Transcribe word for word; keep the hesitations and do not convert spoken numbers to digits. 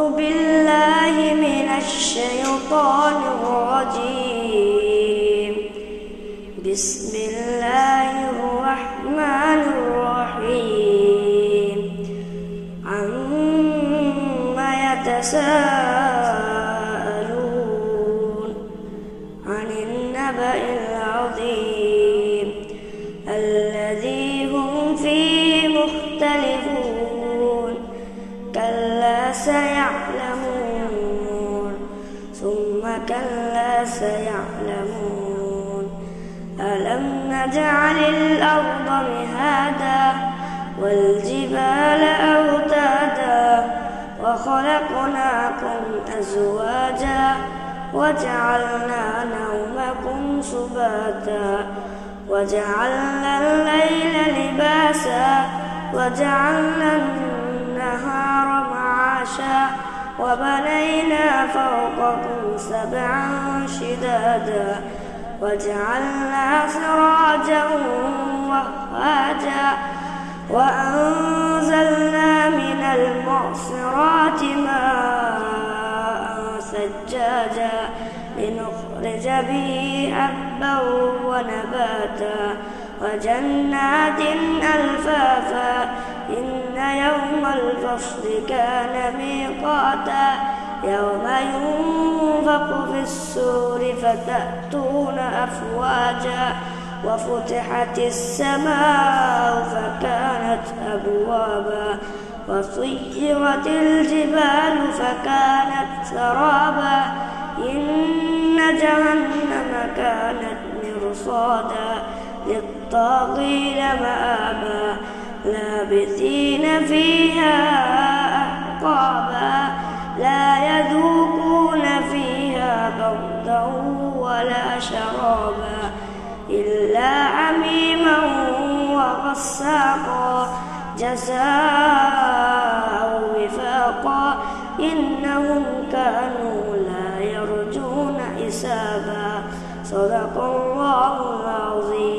بالله من الشيطان الرجيم. بسم الله الرحمن الرحيم. عما يتساءلون عن النبأ العظيم الذي هم فيه مختلفون. كلا سيعلمون ثم كلا سيعلمون. ألم نجعل الأرض مهادا والجبال أوتادا وخلقناكم أزواجا وجعلنا نومكم سباتا وجعلنا الليل لباسا وجعلنا النهار معاشا وبنينا فوقكم سبعا شدادا وجعلنا سراجا وهاجا وأنزلنا من المعصرات ماء ثجاجا لنخرج به حبا ونباتا وجنات ألفافا. إن يوم الفصل كان ميقاتا يوم ينفخ في السور فتأتون أفواجا وفتحت السماء فكانت أبوابا وسيرت الجبال فكانت سرابا. إن جهنم كانت مرصادا للطاغين مآبا لابثين فيها أحقابا لا يذوقون فيها بردا ولا شرابا إلا حميما وغساقا جزاء وفاقا. إنهم كانوا لا يرجون حسابا. صدق الله العظيم.